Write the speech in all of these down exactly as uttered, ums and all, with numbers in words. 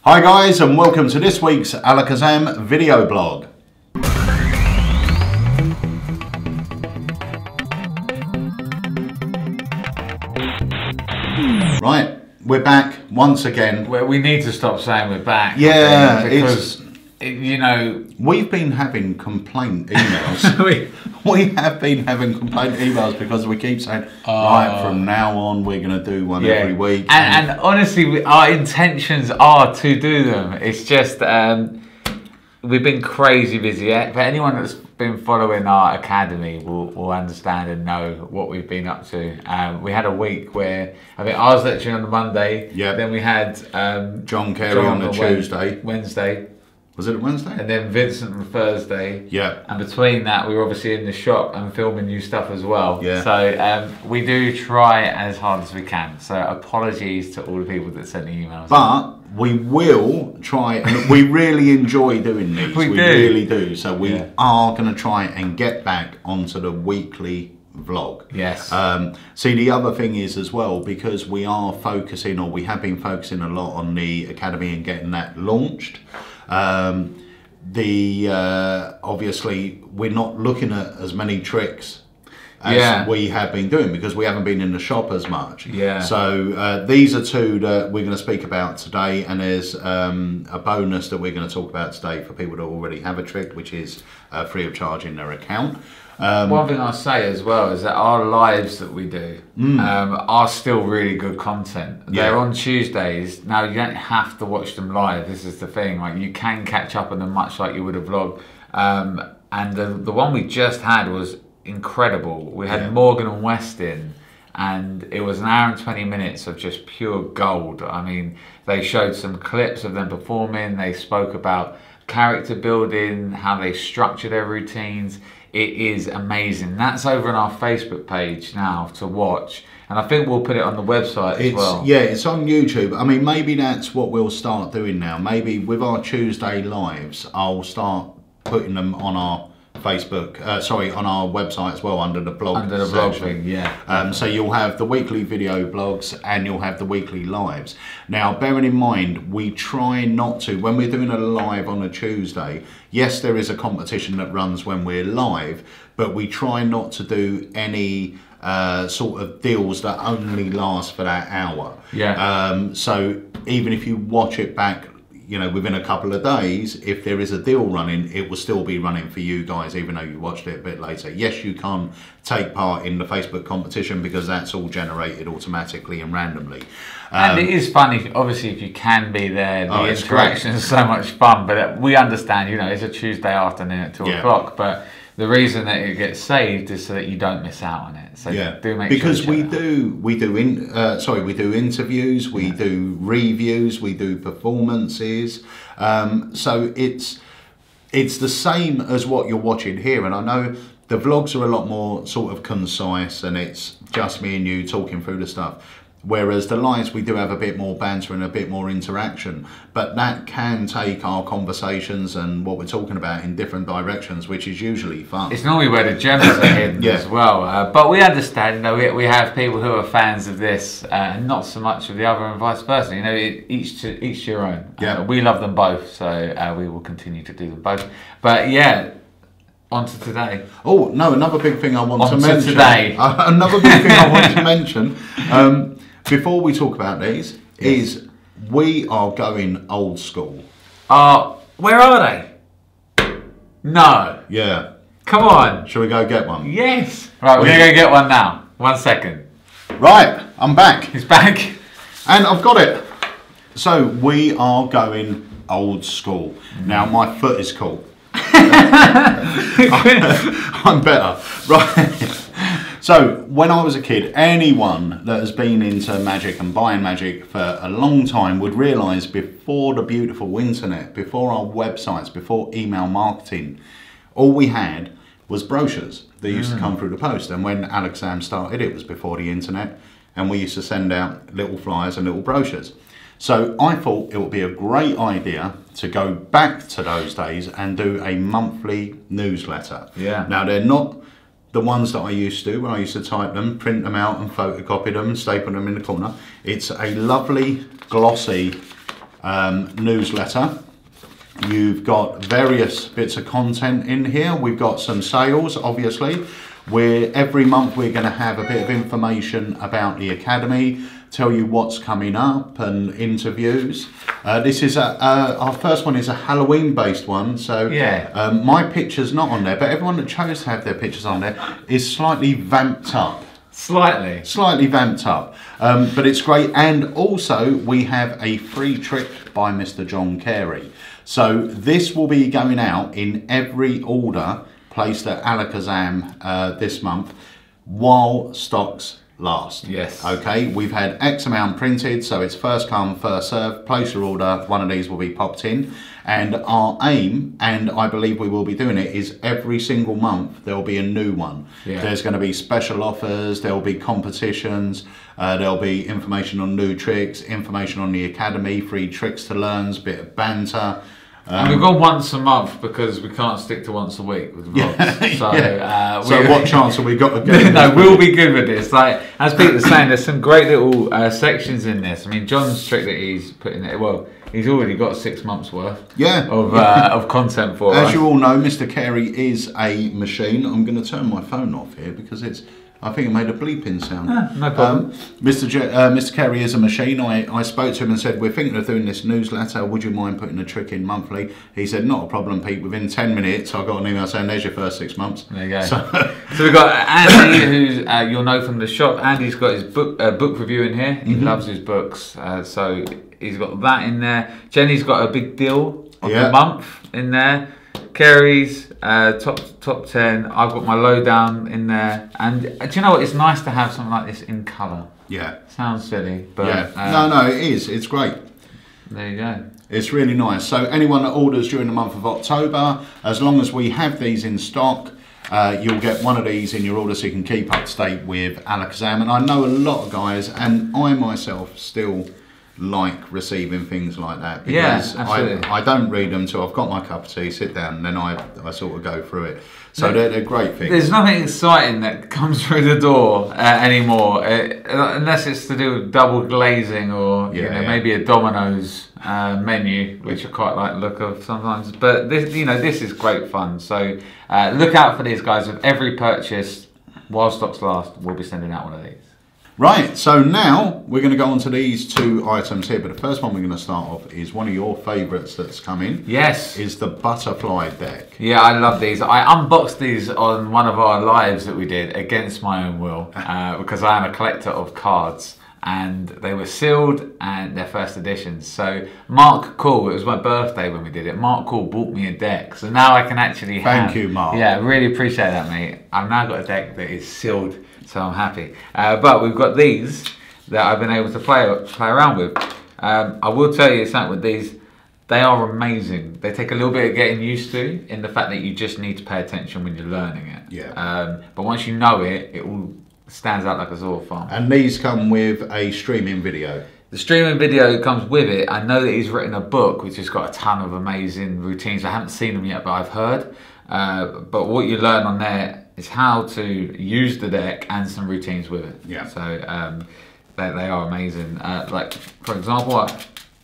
Hi guys, and welcome to this week's Alakazam video blog. Right, we're back once again. Well, we need to stop saying we're back. Yeah, I think, because it's, it, you know, we've been having complaint emails. we, we have been having complaint emails because we keep saying, uh, right, from now on we're going to do one yeah. every week. And, and honestly, we, our intentions are to do them. It's just um, we've been crazy busy. For anyone that's been following our academy will, will understand and know what we've been up to. Um, we had a week where I think I was lecturing on the Monday. Yeah. Then we had um, John Carey John on the Tuesday. Wednesday. Was it Wednesday? And then Vincent on Thursday. Yeah. And between that, we were obviously in the shop and filming new stuff as well. Yeah. So um, we do try as hard as we can. So apologies to all the people that sent the emails. But we will try, and we really enjoy doing these. We we do. really do. So we Yeah. are going to try and get back onto the weekly vlog. Yes. Um, see, the other thing is as well, because we are focusing, or we have been focusing a lot on the academy and getting that launched. Um, the uh, obviously we're not looking at as many tricks as Yeah. we have been doing because we haven't been in the shop as much. Yeah. So uh, these are two that we're going to speak about today, and there's um, a bonus that we're going to talk about today for people that already have a trick, which is uh, free of charge in their account. Um, One thing I'll say as well is that our lives that we do Mm. um, are still really good content. Yeah. They're on Tuesdays. Now, you don't have to watch them live. This is the thing. Like, you can catch up on them much like you would a vlog. Um, and the, the one we just had was incredible. We had Yeah. Morgan and Westin, and it was an hour and twenty minutes of just pure gold. I mean, they showed some clips of them performing. They spoke about character building, how they structure their routines. It is amazing. That's over on our Facebook page now to watch, and I think we'll put it on the website as it's, well. Yeah, it's on YouTube. I mean, maybe that's what we'll start doing now. Maybe with our Tuesday lives, I'll start putting them on our Facebook, uh, sorry, on our website as well, under the blog Under the blog section. thing, yeah. Um, so you'll have the weekly video blogs and you'll have the weekly lives. Now, bearing in mind, we try not to, when we're doing a live on a Tuesday, yes, there is a competition that runs when we're live, but we try not to do any uh, sort of deals that only last for that hour. Yeah. Um, so even if you watch it back, you know, within a couple of days, if there is a deal running, it will still be running for you guys, even though you watched it a bit later. Yes, you can't take part in the Facebook competition because that's all generated automatically and randomly. Um, And it is funny, obviously, if you can be there. The Oh, it's interaction is so much fun. But we understand, you know, it's a Tuesday afternoon at two Yeah. o'clock. But the reason that it gets saved is so that you don't miss out on it. So yeah, do make because sure you we check that out. do we do in uh, sorry we do interviews, we Yeah. do reviews, we do performances. Um, so it's it's the same as what you're watching here, and I know the vlogs are a lot more sort of concise, and it's just me and you talking through the stuff. Whereas the lives, we do have a bit more banter and a bit more interaction, but that can take our conversations and what we're talking about in different directions, which is usually fun. It's normally where the gems are hidden Yeah. as well. Uh, but we understand, you know, we, we have people who are fans of this uh, and not so much of the other, and vice versa. You know, it, each to each to your own. Yeah. Uh, we love them both, so uh, we will continue to do them both. But yeah, on to today. Oh no! Another big thing I want On to to mention. today. Uh, another big thing I want to mention um, before we talk about these Yes. is we are going old school. Uh, where are they? No. Yeah. Come on. Shall we go get one? Yes. Right, we're We- going to go get one now. One second. Right. I'm back, He's back. and I've got it. So we are going old school. Now my foot is cool. I'm better. Right. So when I was a kid, anyone that has been into magic and buying magic for a long time would realise before the beautiful internet, before our websites, before email marketing, all we had was brochures that used Mm. to come through the post. And when Alakazam started, it was before the internet, and we used to send out little flyers and little brochures. So I thought it would be a great idea to go back to those days and do a monthly newsletter. Yeah. Now they're not the ones that I used to, where I used to type them, print them out and photocopy them and staple them in the corner. It's a lovely, glossy um, newsletter. You've got various bits of content in here. We've got some sales, obviously. We're, every month we're going to have a bit of information about the Academy, tell you what's coming up and interviews. Uh, this is a, uh, our first one is a Halloween based one, so yeah. um, my picture's not on there, but everyone that chose to have their pictures on there is slightly vamped up. Slightly. Slightly vamped up, um, but it's great. And also we have a free trick by Mister John Carey. So this will be going out in every order placed at Alakazam uh, this month while stocks last. Yes. Okay, we've had X amount printed, so it's first come, first serve. Place your order, one of these will be popped in. And our aim, and I believe we will be doing it, is every single month there'll be a new one. Yeah. There's going to be special offers, there'll be competitions, uh, there'll be information on new tricks, information on the Academy, free tricks to learn, bit of banter. Um, and we've got once a month because we can't stick to once a week with vlogs. Yeah, so, yeah. uh, so we, what chance have we got to get? No, we'll be good with this. Like as Peter's saying, there's some great little uh, sections in this. I mean, John's trick that he's putting it. Well, he's already got six months worth. Yeah. Of yeah. Uh, of content for As us. you all know, Mister Carey is a machine. I'm going to turn my phone off here because it's. I think it made a bleeping sound. Ah, no problem. Um, Mister J uh, Mister Carey is a machine. I, I spoke to him and said, we're thinking of doing this newsletter. Would you mind putting a trick in monthly? He said, not a problem, Pete. Within ten minutes, I got an email saying, there's your first six months. There you go. So, so we've got Andy, who uh, you'll know from the shop. Andy's got his book uh, book review in here. He mm-hmm. loves his books. Uh, so he's got that in there. Jenny's got a big deal of yeah. the month in there. Carey's uh, top top ten. I've got my lowdown in there, and uh, do you know what? It's nice to have something like this in colour. Yeah. Sounds silly, but yeah. uh, no, no, it is. It's great. There you go. It's really nice. So anyone that orders during the month of October, as long as we have these in stock, uh, you'll get one of these in your order, so you can keep up to date with Alakazam. And I know a lot of guys, and I myself still like receiving things like that because yeah, I, I don't read them till I've got my cup of tea, sit down, and then I, I sort of go through it. So they're, they're great things. There's nothing exciting that comes through the door uh, anymore, uh, unless it's to do with double glazing or yeah, you know, yeah. maybe a Domino's uh, menu, which I quite like the look of sometimes. But this, you know, this is great fun. So uh, look out for these guys. With every purchase, while stocks last, we'll be sending out one of these. Right, so now we're going to go on to these two items here, but the first one we're going to start off is one of your favourites that's come in. Yes. Is the butterfly deck. Yeah, I love these. I unboxed these on one of our lives that we did against my own will uh, because I am a collector of cards, and they were sealed and they're first editions. So Mark Cool, it was my birthday when we did it, Mark Cool bought me a deck, so now I can actually have... Thank you, Mark. Yeah, really appreciate that, mate. I've now got a deck that is sealed, so I'm happy. Uh, but we've got these that I've been able to play play around with. Um, I will tell you something with these, they are amazing. They take a little bit of getting used to in the fact that you just need to pay attention when you're learning it. Yeah. Um, but once you know it, it all stands out like a sore thumb. And these come with a streaming video. The streaming video comes with it. I know that he's written a book which has got a ton of amazing routines. I haven't seen them yet, but I've heard. Uh, but what you learn on there is how to use the deck and some routines with it. Yeah. So um, they, they are amazing. Uh, like, for example, I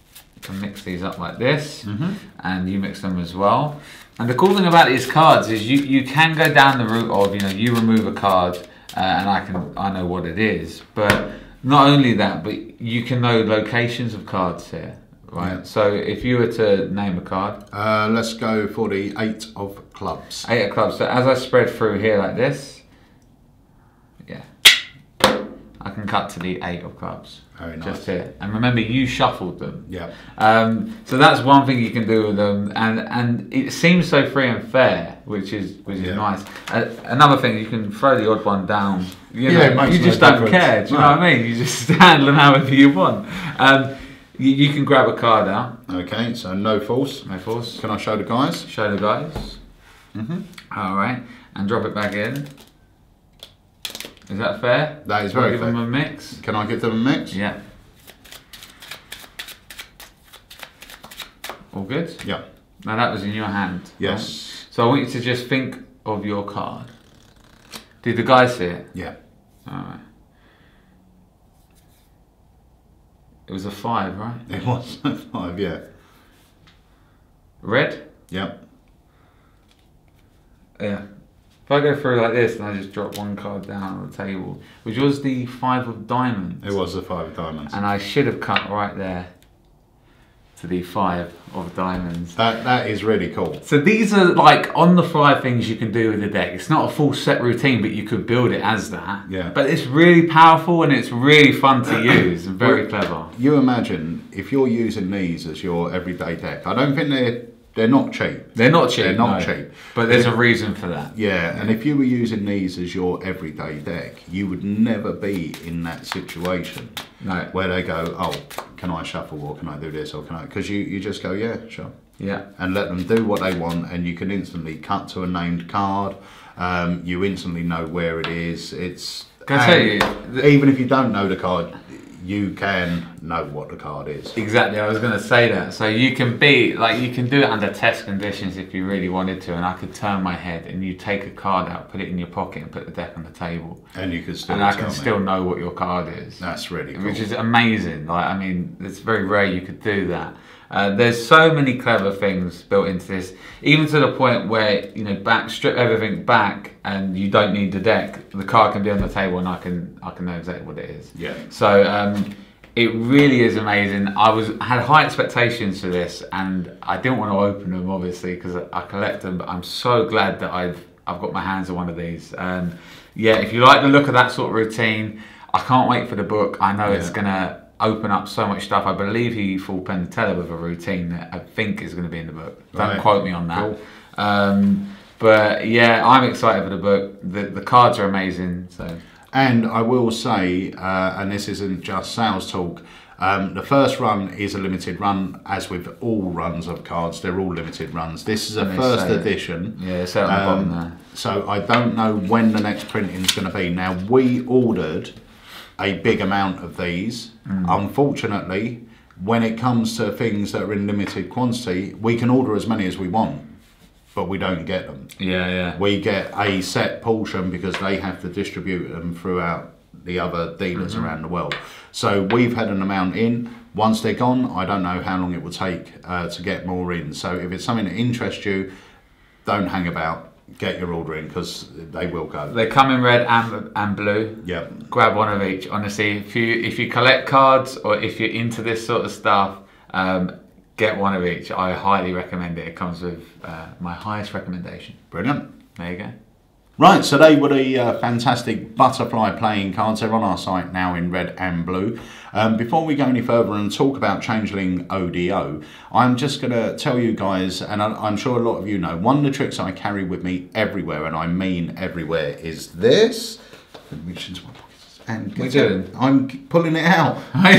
can mix these up like this, mm-hmm. and you mix them as well. And the cool thing about these cards is you, you can go down the route of, you know, you remove a card uh, and I can I know what it is. But not only that, but you can know locations of cards here. Right, yeah. So if you were to name a card, uh, let's go for the eight of clubs. Eight of clubs. So as I spread through here like this, yeah, I can cut to the eight of clubs. Very nice. Just here. And remember, you shuffled them. Yeah. Um, so that's one thing you can do with them, and and it seems so free and fair, which is which is yeah. nice. Uh, another thing, you can throw the odd one down. You know, yeah, you just no don't difference. care. Do you no. know what I mean? You just handle them however you want. Um, You, you can grab a card out. Okay, so no force. No force. Can I show the guys? Show the guys. Mm-hmm. All right, and drop it back in. Is that fair? That is very give fair. Give them a mix. Can I give them a mix? Yeah. All good? Yeah. Now that was in your hand. Yes. Right? So I want you to just think of your card. Did the guys see it? Yeah. All right. It was a five, right? It was a five, yeah. Red? Yep. Yeah. If I go through like this and I just drop one card down on the table, which was the five of diamonds. It was the five of diamonds. And I should have cut right there to the five of diamonds. That That is really cool. So these are like on the fly things you can do with the deck. It's not a full set routine, but you could build it as that. Yeah. But it's really powerful and it's really fun to use and very clever. You imagine if you're using these as your everyday deck. I don't think they're they're not cheap. They're not cheap. They're not no. cheap. But there's a reason for that. Yeah, and if you were using these as your everyday deck, you would never be in that situation. No. Where they go, oh, can I shuffle or can I do this or can I? Because you, you just go, yeah, sure. Yeah. And let them do what they want, and you can instantly cut to a named card. Um, you instantly know where it is. It's. Can I tell you, the, even if you don't know the card, you can know what the card is. Exactly, I was going to say that. So you can be, like, you can do it under test conditions if you really wanted to, and I could turn my head and you take a card out, put it in your pocket and put the deck on the table. And you could still And I tell can me. still know what your card is. That's really cool. Which is amazing. Like, I mean, it's very rare you could do that. Uh, there's so many clever things built into this, even to the point where, you know, back strip everything back and you don't need the deck. The card can be on the table and I can I can know exactly what it is. Yeah. So um, it really is amazing. I was had high expectations for this, and I didn't want to open them obviously because I collect them. But I'm so glad that I've I've got my hands on one of these. And yeah, if you like the look of that sort of routine, I can't wait for the book. I know Yeah. it's gonna open up so much stuff. I believe he full pen teller with a routine that I think is going to be in the book. Don't Right. quote me on that. Cool. Um, but yeah, I'm excited for the book. The, the cards are amazing. So And I will say, uh, and this isn't just sales talk, um, the first run is a limited run, as with all runs of cards. They're all limited runs. This is a And they first say it. edition. yeah, it's out on the Um, bottom there. So I don't know when the next printing is going to be. Now, we ordered a big amount of these. Mm. Unfortunately, when it comes to things that are in limited quantity, we can order as many as we want, but we don't get them. Yeah, yeah. We get a set portion because they have to distribute them throughout the other dealers Mm-hmm. around the world. So we've had an amount in. Once they're gone, I don't know how long it will take uh, to get more in. So if it's something that interests you, don't hang about. Get your order in because they will go. They come in red and and blue. Yep. Grab one of each. Honestly, if you if you collect cards or if you're into this sort of stuff, um, get one of each. I highly recommend it. It comes with uh, my highest recommendation. Brilliant. There you go. Right, so they were the uh, fantastic butterfly playing cards. They're on our site now in red and blue. Um, before we go any further and talk about Changeling O D O, I'm just going to tell you guys, and I, I'm sure a lot of you know, one of the tricks I carry with me everywhere, and I mean everywhere, is this. Let me reach into my pockets and What get are you it. I'm pulling it out.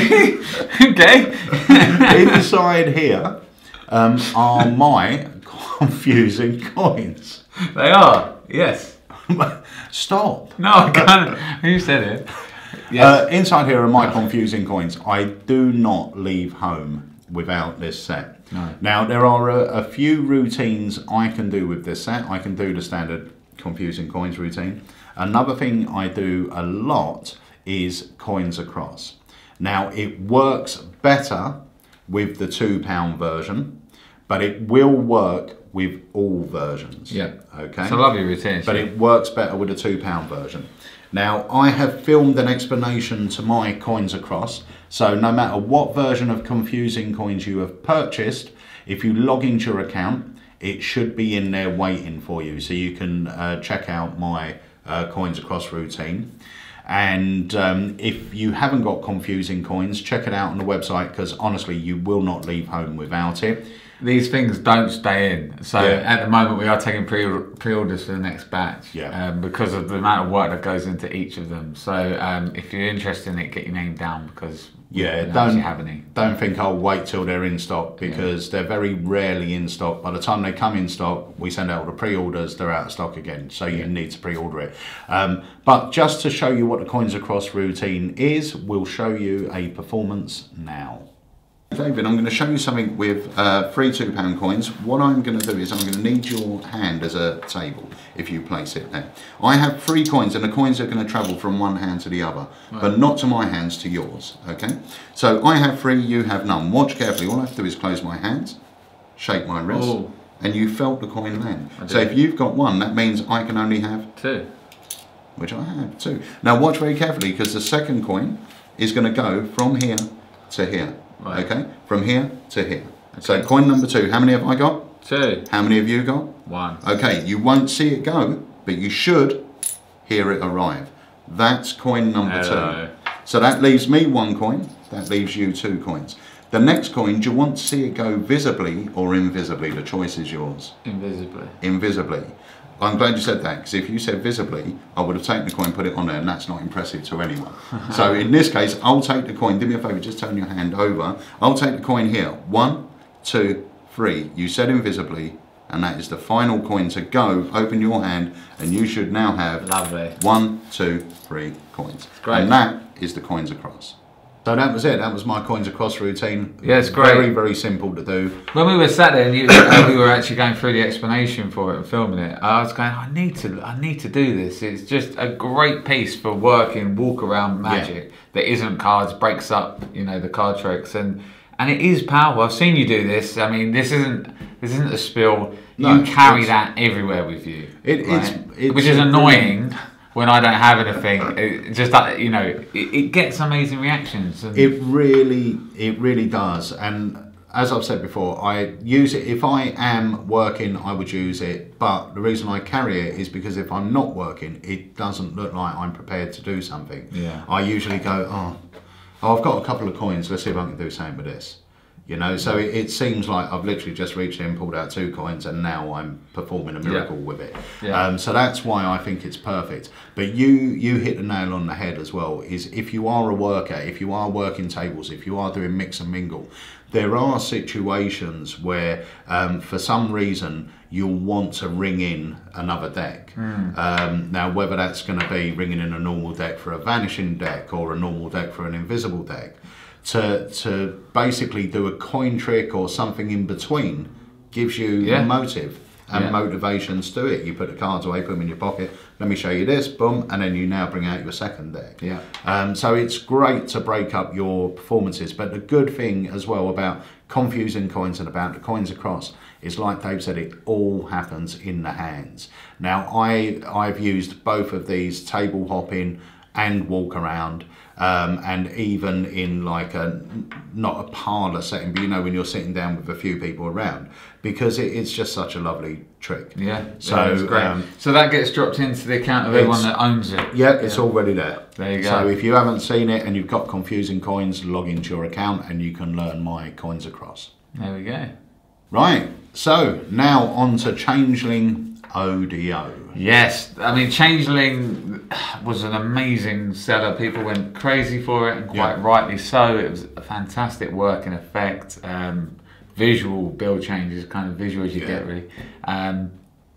Okay. Inside here um, are my confusing coins. They are. Yes. Stop. No, I can't. You said it. Yes. Uh, inside here are my confusing coins. I do not leave home without this set. No. Now, there are a, a few routines I can do with this set. I can do the standard confusing coins routine. Another thing I do a lot is coins across. Now, it works better with the two pound version, but it will work with all versions. Yeah. Okay. It's a lovely routine. But it works better with the two pound version. Now, I have filmed an explanation to my coins across, so no matter what version of confusing coins you have purchased, if you log into your account, it should be in there waiting for you, so you can uh, check out my uh, coins across routine. And um, if you haven't got confusing coins, check it out on the website, because honestly, you will not leave home without it. These things don't stay in. So Yeah. at the moment we are taking pre pre-orders for the next batch. Yeah. Um, because of the amount of work that goes into each of them. So um, if you're interested in it, get your name down because Yeah, we don't don't actually have any. don't think I'll wait till they're in stock, because they're very rarely in stock. By the time they come in stock, we send out the pre-orders, they're out of stock again, so you need to pre-order it. Um, but just to show you what the coins across routine is, we'll show you a performance now. David, I'm going to show you something with uh, three two pound coins. What I'm going to do is I'm going to need your hand as a table if you place it there. I have three coins, and the coins are going to travel from one hand to the other, right, but not to my hands, to yours, okay? So I have three, you have none. Watch carefully. All I have to do is close my hands, shake my wrist, oh, and you felt the coin land. So if you've got one, that means I can only have two. Which I have, two. Now watch very carefully, because the second coin is going to go from here to here, right, okay? From here to here. Okay. So coin number two, how many have I got? Two. How many have you got? One. Okay, you won't see it go, but you should hear it arrive. That's coin number Hello. two. So that leaves me one coin, that leaves you two coins. The next coin, do you want to see it go visibly or invisibly? The choice is yours. Invisibly. Invisibly. I'm glad you said that, because if you said visibly, I would have taken the coin, put it on there, and that's not impressive to anyone. So in this case, I'll take the coin. Do me a favour, just turn your hand over. I'll take the coin here. One, two, three. You said invisibly, and that is the final coin to go. Open your hand, and you should now have lovely one, two, three coins. Great. And that is the coins across. So that was it. That was my coins across routine. Yeah, it's great. Very, very simple to do. When we were sat there and you, uh, we were actually going through the explanation for it and filming it, I was going, I need to, I need to do this. It's just a great piece for working walk around magic, yeah, that isn't cards, breaks up, you know, the card tricks, and and it is powerful. I've seen you do this. I mean, this isn't this isn't a spill. No, you carry that everywhere with you, it, right? it's, it's which is annoying. When I don't have anything, it just that, you know, it, it gets amazing reactions. And it really, it really does. And as I've said before, I use it if I am working. I would use it, but the reason I carry it is because if I'm not working, it doesn't look like I'm prepared to do something. Yeah. I usually go, oh, oh I've got a couple of coins. Let's see if I can do something with this. You know, so it, it seems like I've literally just reached in, pulled out two coins, and now I'm performing a miracle, yeah, with it. Yeah. Um, so that's why I think it's perfect. But you you hit the nail on the head as well, is if you are a worker, if you are working tables, if you are doing mix and mingle, there are situations where um, for some reason you'll want to ring in another deck. Mm. Um, now, whether that's going to be ringing in a normal deck for a vanishing deck or a normal deck for an invisible deck, to to basically do a coin trick or something in between gives you, yeah, motive and, yeah, motivation to do it. You put the cards away, put them in your pocket, let me show you this, boom, and then you now bring out your second deck. Yeah. Um, so it's great to break up your performances, but the good thing as well about confusing coins and about the coins across is, like Dave said, it all happens in the hands. Now, I, I've used both of these, table hopping and walk around, um, and even in like a, not a parlour setting, but you know, when you're sitting down with a few people around, because it, it's just such a lovely trick. Yeah, so yeah, it's great. Um, so that gets dropped into the account of everyone that owns it. Yeah, it's yeah. already there. There you go. So if you haven't seen it and you've got confusing coins, log into your account and you can learn my coins across. There we go. Right, so now on to Changeling O D O. Yes, I mean, Changeling was an amazing seller. People went crazy for it, and quite yeah. rightly so. It was a fantastic work and effect. Um, visual build changes, kind of visual as you yeah. get, really. Um,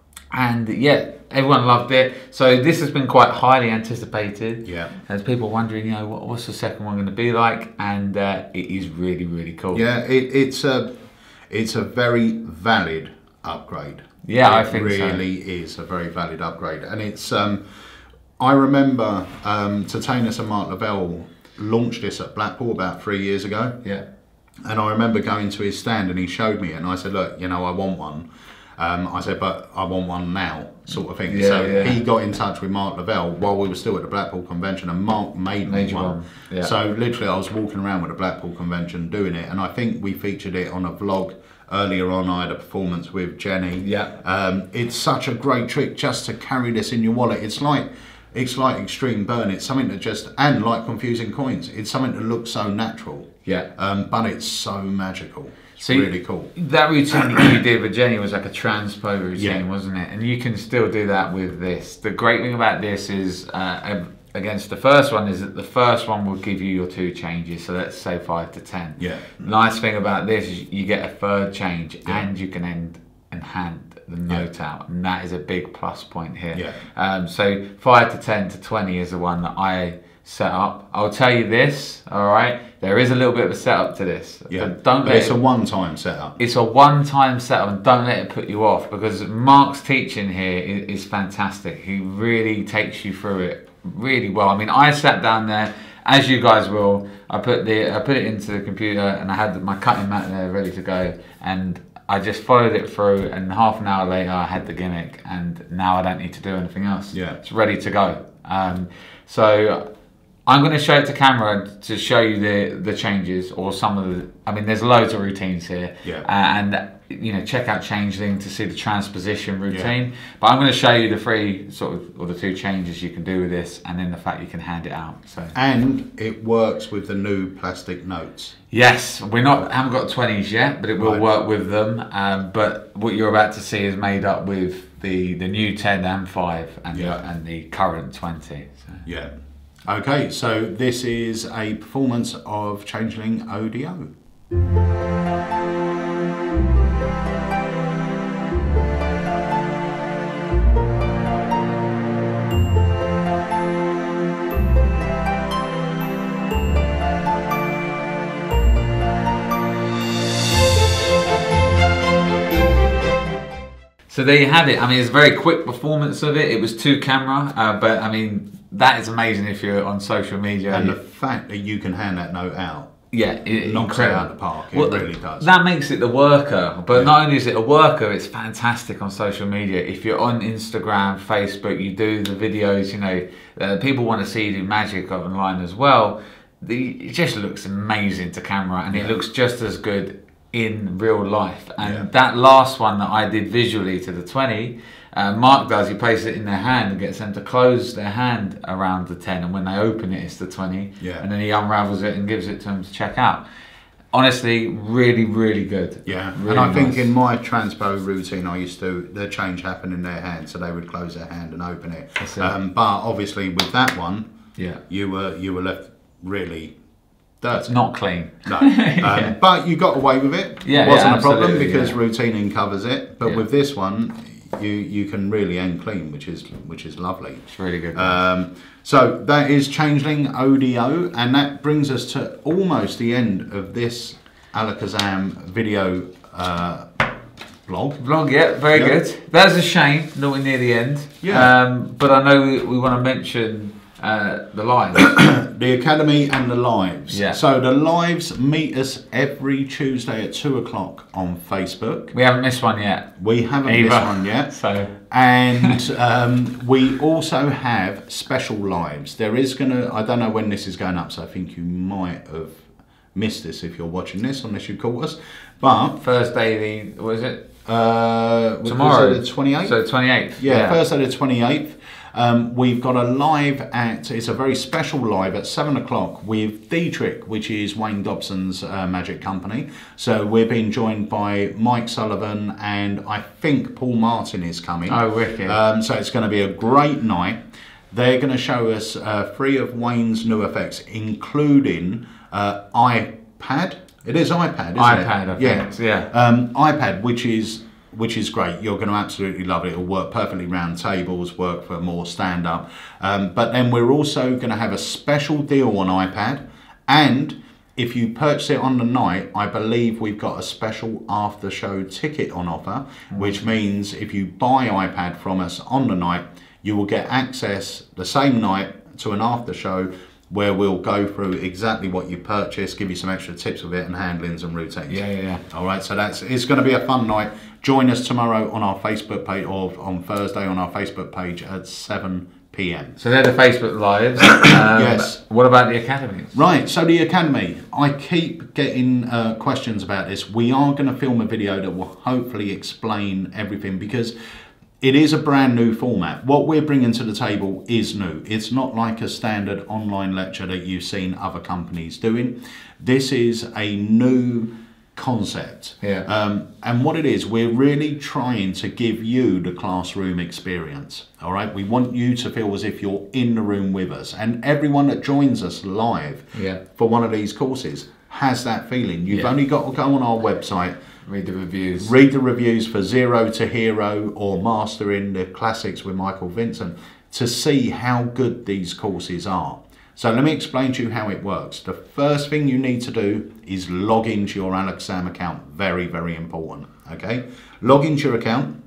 and yeah, everyone loved it. So this has been quite highly anticipated. Yeah. There's people wondering, you know, what, what's the second one going to be like? And uh, it is really, really cool. Yeah, it, it's a it's a very valid upgrade. Yeah, it I think really so. really is a very valid upgrade, and it's. Um, I remember um, Tatanus and Mark Lavelle launched this at Blackpool about three years ago. Yeah. And I remember going to his stand and he showed me it, and I said, look, you know, I want one. Um, I said, but I want one now, sort of thing. Yeah, so yeah. he got in touch with Mark Lavelle while we were still at the Blackpool Convention, and Mark made me Made one. one. Yeah. So literally I was walking around with the Blackpool Convention doing it, and I think we featured it on a vlog earlier on. I had a performance with Jenny. Yeah. Um, it's such a great trick just to carry this in your wallet. It's like It's like Extreme Burn. It's something that just, and like Confusing Coins, it's something that looks so natural. Yeah. Um, but it's so magical. It's so really cool. That routine that you did with Jenny was like a transpo routine, yeah. wasn't it? And you can still do that with this. The great thing about this is, uh, against the first one, is that the first one will give you your two changes. So let's say five to ten. Yeah. Nice thing about this is you get a third change, yeah. and you can end and hand the note yeah. out, and that is a big plus point here. Yeah. Um, so five to ten to twenty is the one that I set up. I'll tell you this, all right, There is a little bit of a setup to this. Yeah, But don't but let it's it, a one-time setup. it's a one-time setup, and don't let it put you off, because Mark's teaching here is, is fantastic. He really takes you through it really well. I mean, I sat down there, as you guys will. I put the I put it into the computer, and I had my cutting mat there ready to go, and I just followed it through, and half an hour later I had the gimmick, and now I don't need to do anything else. Yeah. It's ready to go. Um, so I'm going to show it to camera to show you the the changes, or some of the. I mean, there's loads of routines here. Yeah. Uh, and you know, check out Changeling to see the transposition routine. Yeah. But I'm going to show you the three sort of, or the two changes you can do with this, and then the fact you can hand it out. So. And it works with the new plastic notes. Yes, we're not haven't got twenties yet, but it will Right. work with them. Um, but what you're about to see is made up with the the new ten and five, and Yeah. the, and the current twenty. So. Yeah. Okay, so this is a performance of Changeling O D O. So there you have it. I mean, it's a very quick performance of it. It was two camera, uh, but I mean, that is amazing if you're on social media. And the fact that you can hand that note out, yeah, it, knocks it out of the park. It well, really does. That makes it the worker. But Yeah. not only is it a worker, it's fantastic on social media. If you're on Instagram, Facebook, you do the videos, you know, uh, people want to see you do magic online as well. The, it just looks amazing to camera, and Yeah. it looks just as good in real life. And Yeah. that last one that I did visually to the twenty, uh, Mark does, he places it in their hand and gets them to close their hand around the ten, and when they open it, it's the twenty. Yeah. And then he unravels it and gives it to them to check out. Honestly, really, really good. Yeah, Really and I think nice. in my transpo routine, I used to, the change happened in their hand, so they would close their hand and open it. That's it. Um, but obviously with that one, Yeah. you were you were left really It's dirty. not clean. No, um, Yeah. but you got away with it. Yeah, it wasn't yeah, a problem absolutely, because yeah. routining covers it. But Yeah. with this one, you you can really end clean, which is which is lovely. It's really good. Um, so that is Changeling O D O, and that brings us to almost the end of this Alakazam video uh, vlog. Vlog, yeah, very Yeah. good. That's a shame, not we're near the end. Yeah. Um, but I know we, we want to mention uh, the live. The Academy and the lives. Yeah. So the lives meet us every Tuesday at two o'clock on Facebook. We haven't missed one yet. We haven't Either. missed one yet. So And um, we also have special lives. There is going to, I don't know when this is going up, so I think you might have missed this if you're watching this, unless you caught us. But Thursday, the what is it? uh, was Tomorrow, it the twenty-eighth? So twenty-eighth. Yeah, Thursday the twenty-eighth. Um, we've got a live at, it's a very special live at seven o'clock with D-Trick, which is Wayne Dobson's uh, magic company. So we're being joined by Mike Sullivan, and I think Paul Martin is coming. Oh, wicked. Um, so it's going to be a great night. They're going to show us uh, three of Wayne's new effects, including uh, iPad. It is iPad, isn't iPad, it? I yeah. think. Yeah. Um, iPad, which is which is great. You're going to absolutely love it. It'll work perfectly round tables, work for more stand-up. Um, but then we're also going to have a special deal on iPad, and if you purchase it on the night, I believe we've got a special after-show ticket on offer, mm. which means if you buy iPad from us on the night, you will get access the same night to an after-show where we'll go through exactly what you purchased, give you some extra tips with it and handlings and routines. Yeah, yeah, yeah. All right, so that's it's going to be a fun night. Join us tomorrow on our Facebook page, or on Thursday on our Facebook page at seven p m. So they're the Facebook lives. Um, Yes. What about the Academy? Right, so the Academy. I keep getting uh, questions about this. We are going to film a video that will hopefully explain everything, because it is a brand new format. What we're bringing to the table is new. It's not like a standard online lecture that you've seen other companies doing. This is a new concept. Yeah. Um, and what it is, we're really trying to give you the classroom experience. All right. We want you to feel as if you're in the room with us, and everyone that joins us live Yeah. for one of these courses has that feeling. You've Yeah. only got to go on our website, Read the reviews. read the reviews for Zero to Hero or Mastering the Classics with Michael Vincent to see how good these courses are. So let me explain to you how it works. The first thing you need to do is log into your Alex Sam account. Very, very important, okay? Log into your account,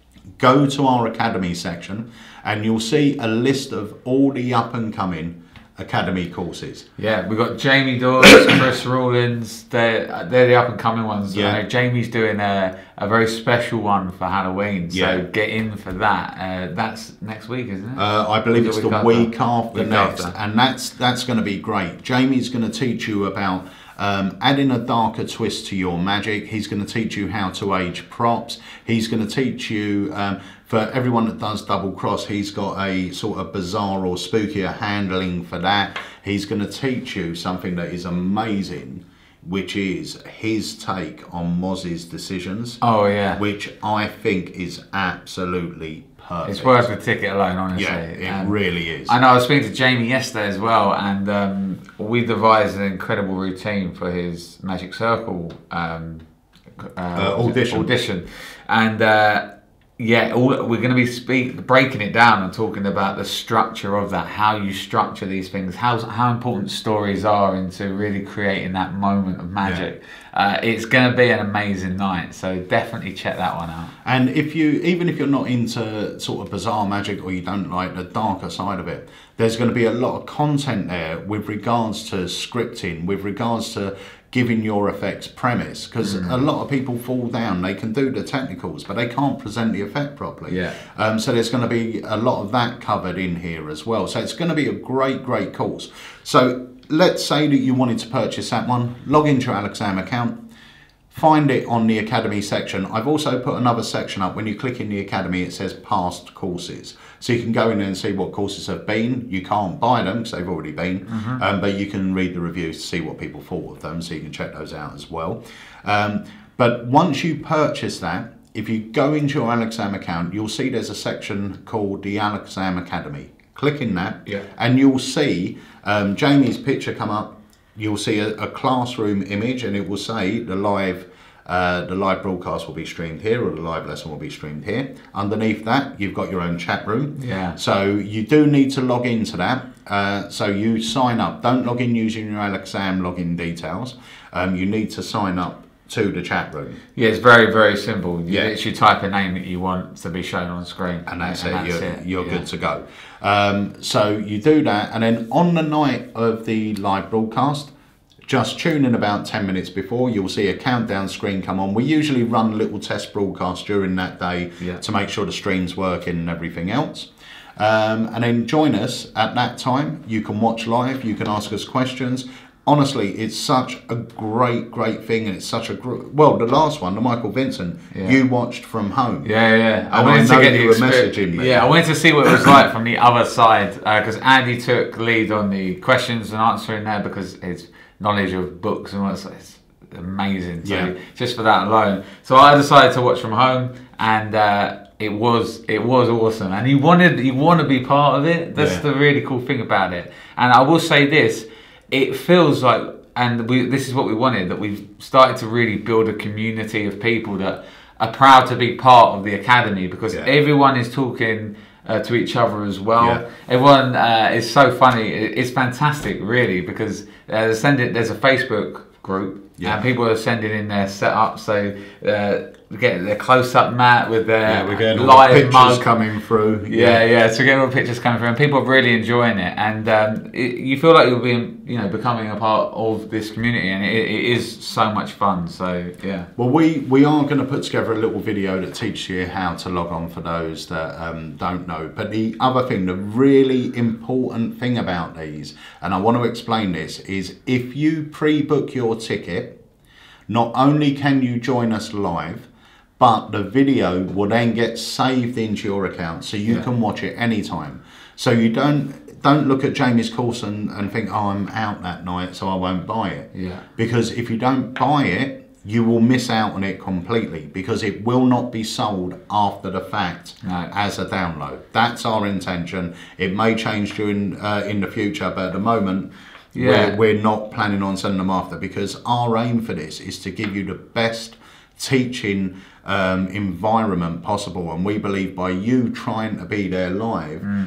go to our Academy section, and you'll see a list of all the up and coming Academy courses. Yeah, we've got Jamie Dawes, Chris Rawlins, they're, they're the up and coming ones. Yeah. I know Jamie's doing a, a very special one for Halloween, so Yeah. get in for that. Uh, that's next week, isn't it? Uh, I believe it's the week after Week next, after. and that's that's going to be great. Jamie's going to teach you about um, adding a darker twist to your magic. He's going to teach you how to age props. He's going to teach you, um, for everyone that does double cross, he's got a sort of bizarre or spookier handling for that. He's going to teach you something that is amazing, which is his take on Moz's decisions. Oh yeah, Which I think is absolutely perfect. it's worth the ticket alone, honestly. Yeah, it And really is. I know I was speaking to Jamie yesterday as well, and um, we devised an incredible routine for his Magic Circle um, uh, Uh, audition. audition, and uh, yeah, all, we're going to be speak, breaking it down and talking about the structure of that, how you structure these things, how how important stories are into really creating that moment of magic. Uh, it's going to be an amazing night, so definitely check that one out. And if you, even if you're not into sort of bizarre magic or you don't like the darker side of it, there's going to be a lot of content there with regards to scripting, with regards to giving your effects premise, because Mm. a lot of people fall down. They can do the technicals, but they can't present the effect properly. Yeah. Um, so there's going to be a lot of that covered in here as well. So it's going to be a great, great course. So let's say that you wanted to purchase that one. Log into your Alex Sam account. Find it on the Academy section. I've also put another section up. When you click in the Academy, it says past courses. So you can go in there and see what courses have been. You can't buy them because they've already been, Mm-hmm. um, but you can read the reviews to see what people thought of them. So you can check those out as well. Um, but once you purchase that, if you go into your Alex Sam account, you'll see there's a section called the Alex Sam Academy. Click in that, Yeah. and you'll see um, Jamie's picture come up. You'll see a, a classroom image, and it will say the live uh, the live broadcast will be streamed here, or the live lesson will be streamed here. Underneath that, you've got your own chat room. Yeah. So you do need to log into that. Uh, so you sign up. Don't log in using your Alex Sam login details. Um, you need to sign up to the chat room. Yeah, it's very, very simple. You Yeah. literally type a name that you want to be shown on screen. And that's and it, you're, it. you're Yeah. good to go. Um, so you do that, and then on the night of the live broadcast, just tune in about ten minutes before, you'll see a countdown screen come on. We usually run little test broadcasts during that day Yeah. to make sure the stream's working and everything else. Um, and then join us at that time. You can watch live, you can ask us questions. Honestly, it's such a great, great thing, and it's such a gr- well. The last one, the Michael Vincent, Yeah. you watched from home. Yeah, yeah. I know the you were experience- messaging me. Yeah, I wanted to see what it was like from the other side, because Andy took lead on the questions and answering there because his knowledge of books and all that, it's amazing. So Yeah. just for that alone, so I decided to watch from home, and uh, it was it was awesome. And you wanted you want to be part of it. That's Yeah. the really cool thing about it. And I will say this. It feels like, and we, this is what we wanted, that we've started to really build a community of people that are proud to be part of the Academy, because Yeah. everyone is talking uh, to each other as well. Yeah. Everyone uh, is so funny. It, it's fantastic, really, because uh, send it, there's a Facebook group, Yeah. and people are sending in their setup. So uh, we get their close-up mat with their Yeah, we're getting all live the pictures mug. coming through. Yeah, yeah. So getting all the pictures coming through, and people are really enjoying it, and um, it, you feel like you're being, you know, becoming a part of this community, and it, it is so much fun. So yeah. Well, we, we are going to put together a little video that teaches you how to log on for those that um, don't know. But the other thing, the really important thing about these, and I want to explain this, is if you pre-book your ticket, not only can you join us live, but the video will then get saved into your account, so you Yeah. can watch it anytime. So you don't don't look at Jamie's course and, and think, oh, I'm out that night, so I won't buy it. Yeah. Because if you don't buy it, you will miss out on it completely, because it will not be sold after the fact No. as a download. That's our intention. It may change during uh, in the future, but at the moment, Yeah. we're, we're not planning on sending them after, because our aim for this is to give you the best teaching um, environment possible, and we believe by you trying to be there live, Mm.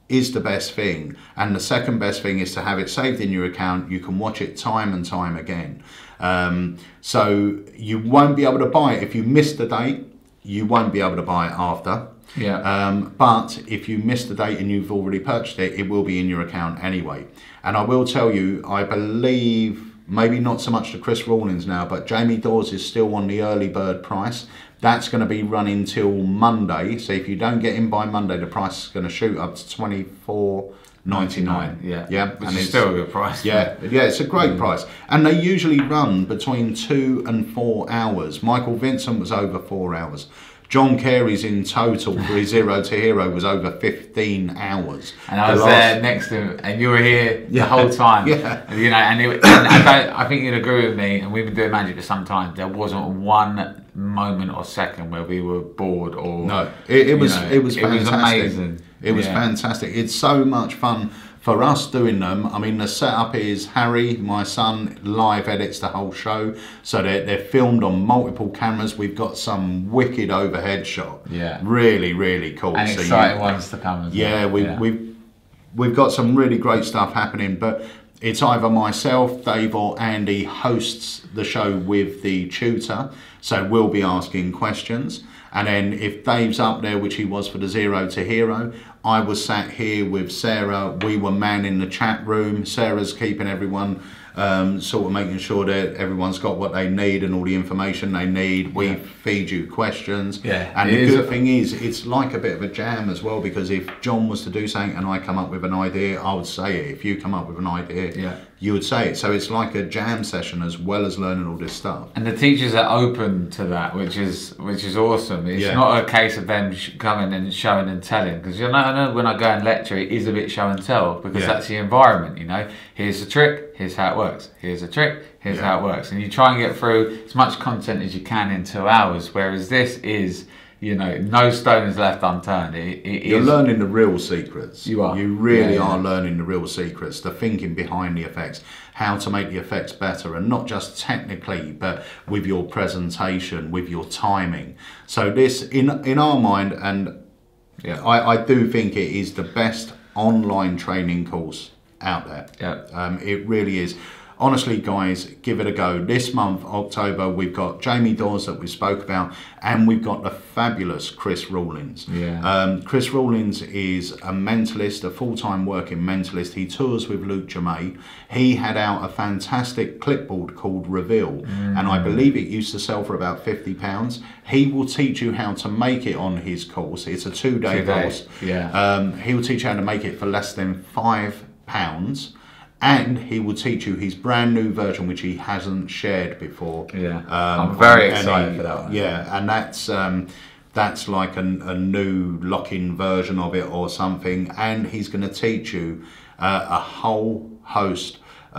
is the best thing. And the second best thing is to have it saved in your account. You can watch it time and time again. Um, so you won't be able to buy it. If you miss the date, you won't be able to buy it after. Yeah. Um, but if you miss the date and you've already purchased it, it will be in your account anyway. And I will tell you, I believe, maybe not so much the Chris Rawlins now, but Jamie Dawes is still on the early bird price. That's going to be running till Monday. So if you don't get in by Monday, the price is going to shoot up to twenty-four ninety-nine. Yeah, yeah, which and is it's still a good price. Yeah, yeah, it's a great mm. price. And they usually run between two and four hours. Michael Vincent was over four hours. John Carey's in total for his Zero to Hero was over fifteen hours. And I the was last... there next to him, and you were here yeah. the whole time. Yeah. And, you know, and, it, and I, don't, I think you'd agree with me, and we've been doing magic for some time, there wasn't one moment or second where we were bored or... No, it, it was know, it was it fantastic. was amazing. It was yeah. fantastic. It's so much fun for us doing them. I mean, the setup is Harry, my son, live edits the whole show. So they're, they're filmed on multiple cameras. We've got some wicked overhead shot. Yeah. Really, really cool. And so exciting you, ones to come as yeah, well. We, Yeah, we've, we've got some really great stuff happening. But it's either myself, Dave or Andy hosts the show with the tutor. So we'll be asking questions. And then if Dave's up there, which he was for the Zero to Hero, I was sat here with Sarah. We were manning the chat room. Sarah's keeping everyone, um, sort of making sure that everyone's got what they need and all the information they need. We yeah. feed you questions. Yeah, and the good thing is, it's like a bit of a jam as well, because if John was to do something and I come up with an idea, I would say it. If you come up with an idea, yeah. you would say it. So it's like a jam session as well as learning all this stuff. And the teachers are open to that, which is which is awesome. It's yeah. not a case of them sh coming and showing and telling, because you know, I know when I go and lecture, it is a bit show and tell, because yeah. that's the environment. You know, here's the trick, here's how it works. Here's a trick, here's yeah. how it works, and you try and get through as much content as you can in two hours. Whereas this is, you know, no stone is left unturned. It, it You're is, learning the real secrets. You are. You really yeah, are yeah. learning the real secrets, the thinking behind the effects, how to make the effects better, and not just technically, but with your presentation, with your timing. So this, in in our mind, and yeah. I, I do think it is the best online training course out there. Yeah. Um, it really is. Honestly, guys, give it a go. This month, October, we've got Jamie Dawes that we spoke about, and we've got the fabulous Chris Rawlins. Yeah. Um, Chris Rawlins is a mentalist, a full-time working mentalist. He tours with Luke Germain. He had out a fantastic clipboard called Reveal, mm. and I believe it used to sell for about fifty pounds. He will teach you how to make it on his course. It's a two-day Two course. Yeah. Um, he will teach you how to make it for less than five pounds. And he will teach you his brand new version, which he hasn't shared before. Yeah, um, I'm very and excited he, for that one. Yeah, and that's um, that's like a, a new lock-in version of it or something. And he's going to teach you uh, a whole host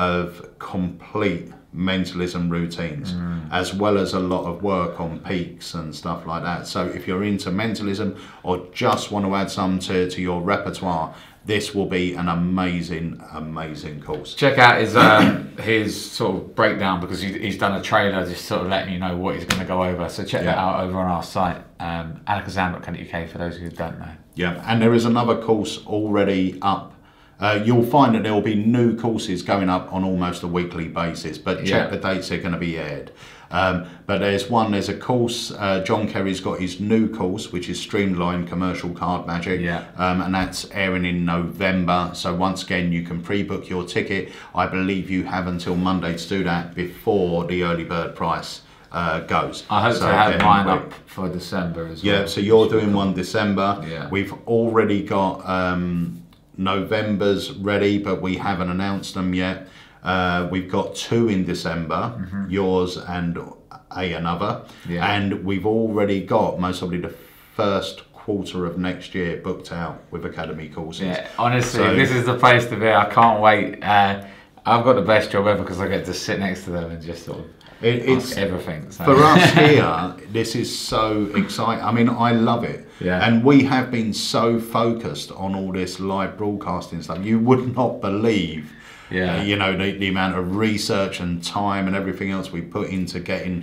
of complete mentalism routines, mm. as well as a lot of work on peaks and stuff like that. So if you're into mentalism or just want to add some to, to your repertoire, this will be an amazing, amazing course. Check out his um, his sort of breakdown, because he, he's done a trailer just sort of letting you know what he's going to go over. So check yeah. that out over on our site, um, alakazam dot co dot U K, for those who don't know. Yeah, and there is another course already up. Uh, you'll find that there will be new courses going up on almost a weekly basis, but check yeah. the dates they're going to be aired. Um, but there's one, there's a course, uh, John Kerry's got his new course, which is Streamlined Commercial Card Magic, yeah. um, and that's airing in November. So once again, you can pre-book your ticket. I believe you have until Monday to do that before the early bird price uh, goes. I hope so to have mine quick. up for December as yeah, well. Yeah, so you're doing one December. Yeah. We've already got um, November's ready, but we haven't announced them yet. Uh, we've got two in December, mm-hmm. yours and a another, yeah. and we've already got most probably the first quarter of next year booked out with academy courses. Yeah, honestly, so, this is the place to be. I can't wait. Uh, I've got the best job ever, because I get to sit next to them and just sort of it, it's everything. So. For us here, this is so exciting. I mean, I love it. Yeah. And we have been so focused on all this live broadcasting stuff. You would not believe. Yeah. Uh, you know, the, the amount of research and time and everything else we put into getting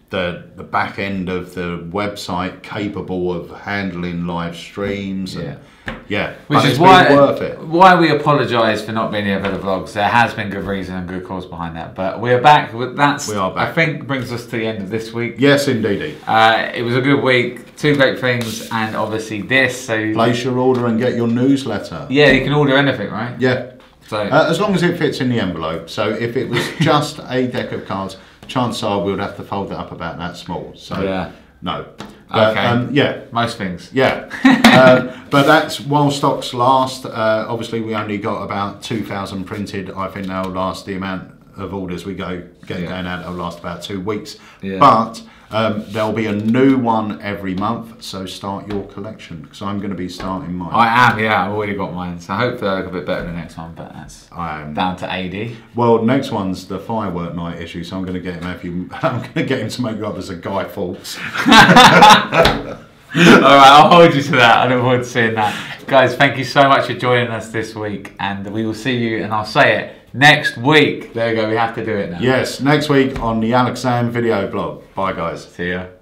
the the back end of the website capable of handling live streams. And, yeah, which but is it's why been worth it. Why we apologise for not being here for the vlogs. There has been good reason and good cause behind that, but we're back. That's we are back. I think brings us to the end of this week. Yes, indeed. Uh, it was a good week. Two great things, and obviously this. So place your order and get your newsletter. Yeah, you can order anything, right? Yeah. So uh, as long as it fits in the envelope. So if it was just a deck of cards, chances are we would have to fold it up about that small. So yeah. no. But, okay. Um, yeah. Most things. Yeah. uh, but that's while stocks last. Uh, obviously, we only got about two thousand printed. I think they'll last the amount of orders we go get yeah. going out. They'll last about two weeks. Yeah. But um, there'll be a new one every month. So start your collection because I'm going to be starting mine. I am. Yeah, I've already got mine. So hopefully I look a bit better than the next one. But that's I am. down to A D. Well, next one's the firework night issue. So I'm going to get him. If you, I'm going to get him to make you up as a Guy Fawkes. All right, I'll hold you to that. I look forward to seeing that. Guys, thank you so much for joining us this week. And we will see you, and I'll say it, next week. There you go, we have to do it now. Yes, next week on the Alex Sam video blog. Bye, guys. See ya.